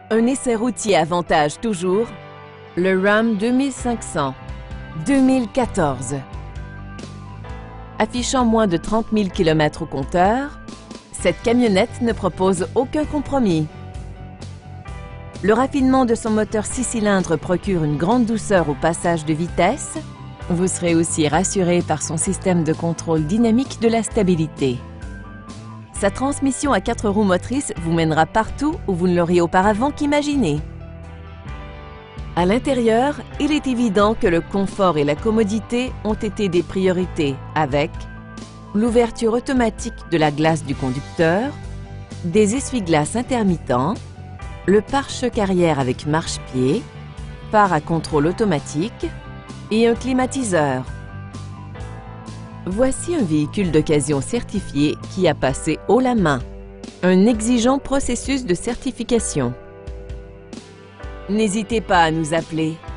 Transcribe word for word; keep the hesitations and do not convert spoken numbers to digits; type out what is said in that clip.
Un essai routier avantage toujours le Ram deux mille cinq cents deux mille quatorze. Affichant moins de trente mille kilomètres au compteur, cette camionnette ne propose aucun compromis. Le raffinement de son moteur six cylindres procure une grande douceur au passage de vitesse. Vous serez aussi rassuré par son système de contrôle dynamique de la stabilité. Sa transmission à quatre roues motrices vous mènera partout où vous ne l'auriez auparavant qu'imaginé. À l'intérieur, il est évident que le confort et la commodité ont été des priorités avec l'ouverture automatique de la glace du conducteur, des essuie-glaces intermittents, le pare-choc arrière avec marche-pied, phare à contrôle automatique et un climatiseur. Voici un véhicule d'occasion certifié qui a passé haut la main un exigeant processus de certification. N'hésitez pas à nous appeler.